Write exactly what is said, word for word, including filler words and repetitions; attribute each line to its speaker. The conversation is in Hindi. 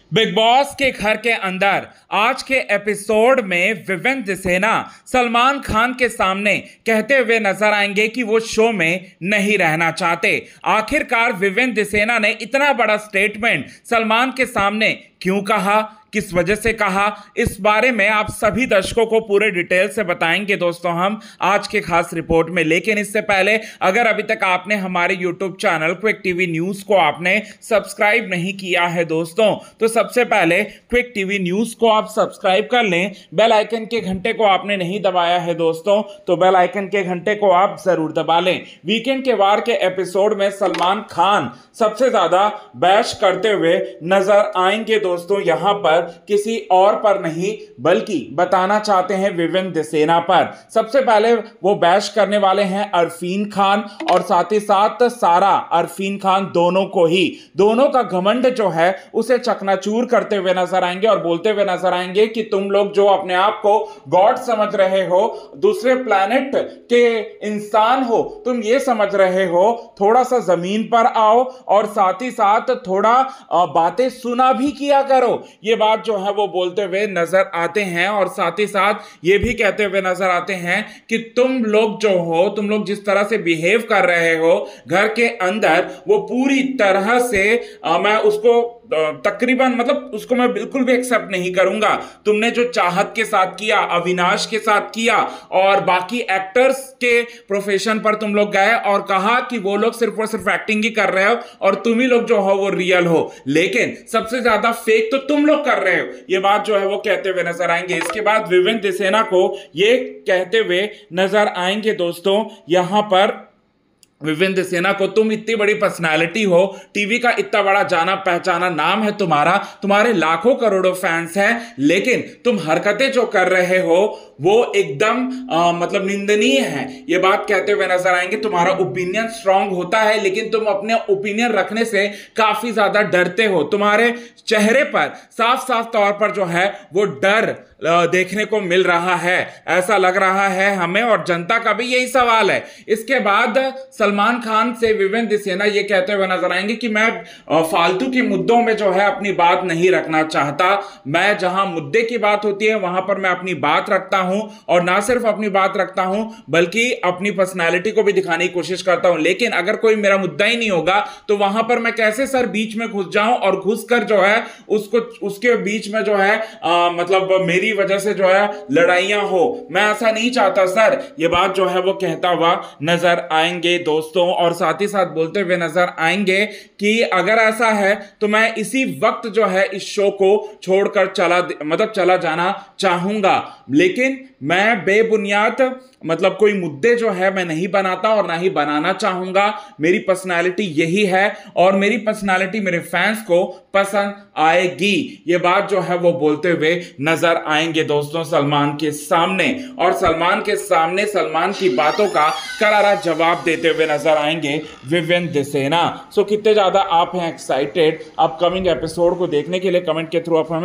Speaker 1: बिग बॉस के घर के अंदर आज के एपिसोड में विवेक सेना सलमान खान के सामने कहते हुए नजर आएंगे कि वो शो में नहीं रहना चाहते। आखिरकार विवेक सेना ने इतना बड़ा स्टेटमेंट सलमान के सामने क्यों कहा, किस वजह से कहा, इस बारे में आप सभी दर्शकों को पूरे डिटेल से बताएंगे दोस्तों हम आज के खास रिपोर्ट में। लेकिन इससे पहले अगर अभी तक आपने हमारे YouTube channel quick TV news को आपने सब्सक्राइब नहीं किया है दोस्तों, तो सबसे पहले क्विक टीवी न्यूज को आप सब्सक्राइब कर लें। बेल आइकन के घंटे को आपने नहीं दबाया है दोस्तों, तो बेल आइकन के घंटे को आप जरूर दबा लें। वीकेंड के वार के एपिसोड में सलमान खान सबसे ज्यादा बैश करते हुए नजर आएंगे दोस्तों, यहां पर किसी और पर नहीं बल्कि बताना चाहते हैं विवेक सेना पर। सबसे पहले वो बैश करने वाले हैं अरफीन खान और साथ ही साथ सारा अरफीन खान, दोनों को ही, दोनों का घमंड जो है उसे चकनाचूर करते हुए नजर आएंगे और बोलते हुए नजर आएंगे कि तुम लोग जो अपने आप को गॉड समझ रहे हो, दूसरे प्लैनेट के इंसान हो, तुम ये समझ रहे हो, थोड़ा सा जमीन पर आओ और साथ ही साथ थोड़ा बातें सुना भी किया करो। ये बात जो है वो बोलते हुए नजर आते हैं और साथ ही साथ ये भी कहते हुए नजर आते हैं कि तुम लोग जो हो, तुम लोग जिस तरह से बिहेव कर रहे हो घर के अंदर, वो पूरी तरह से आ, मैं उसको तकरीबन मतलब उसको मैं बिल्कुल भी एक्सेप्ट नहीं करूंगा। तुमने जो चाहत के साथ किया, अविनाश के साथ किया और बाकी एक्टर्स के प्रोफेशन पर तुम लोग गए और कहा कि वो लोग सिर्फ और सिर्फ एक्टिंग ही कर रहे हो और तुम ही लोग जो हो वो रियल हो, लेकिन सबसे ज्यादा फेक तो तुम लोग कर रहे हो। ये बात जो है वो कहते हुए नजर आएंगे। इसके बाद विवेक सेना को ये कहते हुए नजर आएंगे दोस्तों यहां पर विवेक सेना को, तुम इतनी बड़ी पर्सनालिटी हो, टीवी का इतना बड़ा जाना पहचाना नाम है तुम्हारा, तुम्हारे लाखों करोड़ों फैंस हैं, लेकिन तुम हरकतें जो कर रहे हो वो एकदम आ, मतलब निंदनीय है। ये बात कहते हुए नजर आएंगे। तुम्हारा ओपिनियन स्ट्रांग होता है लेकिन तुम अपने ओपिनियन रखने से काफी ज्यादा डरते हो। तुम्हारे चेहरे पर साफ साफ तौर पर जो है वो डर देखने को मिल रहा है, ऐसा लग रहा है हमें, और जनता का भी यही सवाल है। इसके बाद सलमान खान से विवेक सेना ये कहते हुए नजर आएंगे कि मैं फालतू के मुद्दों में जो है अपनी बात नहीं रखना चाहता। मैं जहां मुद्दे की बात होती है वहां पर मैं अपनी बात रखता हूं और ना सिर्फ अपनी बात रखता हूं बल्कि अपनी पर्सनालिटी को भी दिखाने की कोशिश करता हूं। लेकिन अगर कोई मेरा मुद्दा ही नहीं होगा तो वहां पर मैं कैसे सर बीच में घुस जाऊं और घुसकर जो है उसको उसके बीच में जो है आ, मतलब मेरी वजह से जो है लड़ाइयां हो, मैं ऐसा नहीं चाहता सर। ये बात जो है वो कहता हुआ नजर आएंगे दोस्तों और साथ ही साथ बोलते हुए नजर आएंगे कि अगर ऐसा है तो मैं इसी वक्त जो है इस शो को छोड़कर चला मतलब चला जाना चाहूंगा। लेकिन मैं बेबुनियाद मतलब कोई मुद्दे जो है मैं नहीं बनाता और ना ही बनाना चाहूंगा। मेरी पर्सनालिटी यही है और मेरी पर्सनालिटी मेरे फैंस को पसंद आएगी। ये बात जो है वो बोलते हुए नजर आएंगे दोस्तों सलमान के सामने, और सलमान के सामने सलमान की बातों का करारा जवाब देते हुए नजर आएंगे विवेक सेना। सो कितने ज्यादा आप हैं एक्साइटेड अपकमिंग एपिसोड को देखने के लिए, कमेंट के थ्रू आप हमें